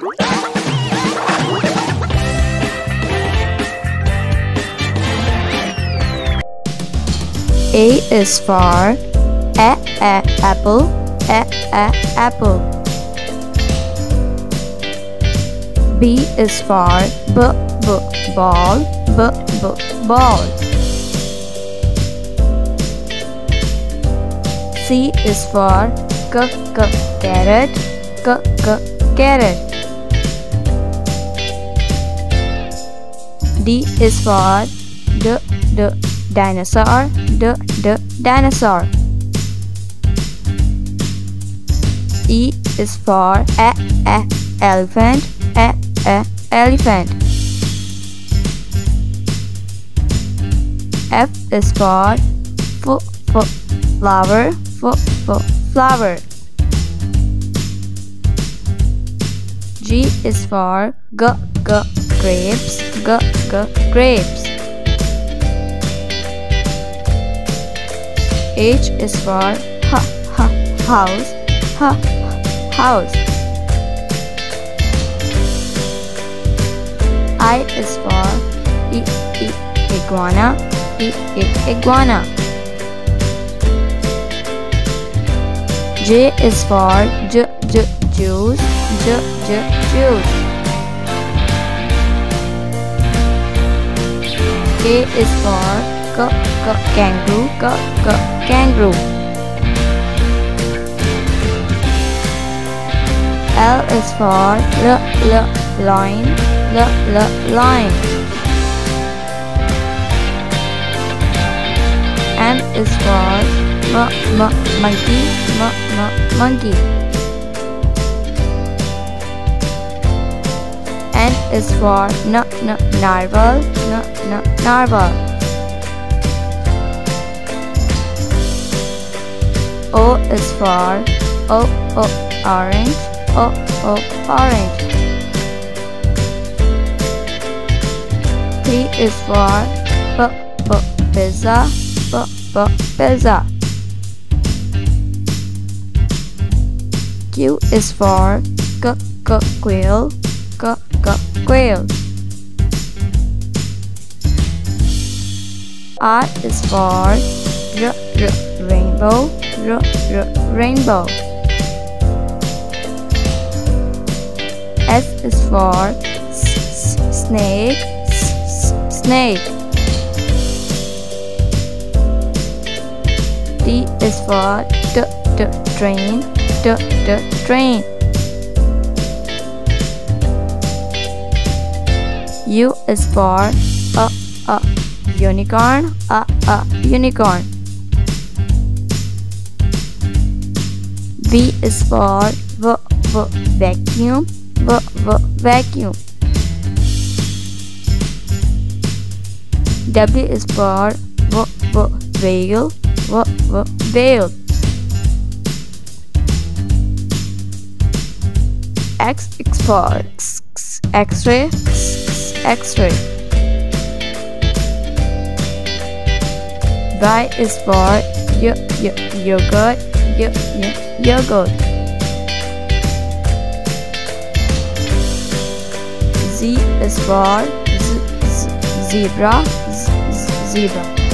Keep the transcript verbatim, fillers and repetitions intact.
A is for a, a apple, a, a apple. B is for b, b ball, b, b ball. C is for c, c carrot, c, c carrot. D is for d, d dinosaur, d, d dinosaur. E is for a, a elephant, a, a elephant. F is for f, f flower, f, f flower. G is for g, g grapes, g, g grapes. H is for h, h house, h house. I is for I, I iguana, I, I iguana. J is for j, j juice, j, j juice. K is for k, k kangaroo, k, k kangaroo. L is for l, l lion, l, l lion. M is for m, m monkey, m, m monkey. N is for n, n narwhal, n, n narwhal. O is for o, o orange, o, o orange. P is for p, p pizza, p, p pizza. Q is for k, k quail, k, k quail. R is for r, r rainbow, r, r rainbow. S is for s, s snake, s, s snake. T is for t, t train, t, t train. U is for a, a unicorn, a, a unicorn. V is for v, v vacuum, v, v vacuum. W is for v, v whale, v, v whale. X is for x, x, X-ray, x, X-ray. Y is for y, y, yogurt, y, y, yogurt. Z is for z, z, zebra, z, z, zebra.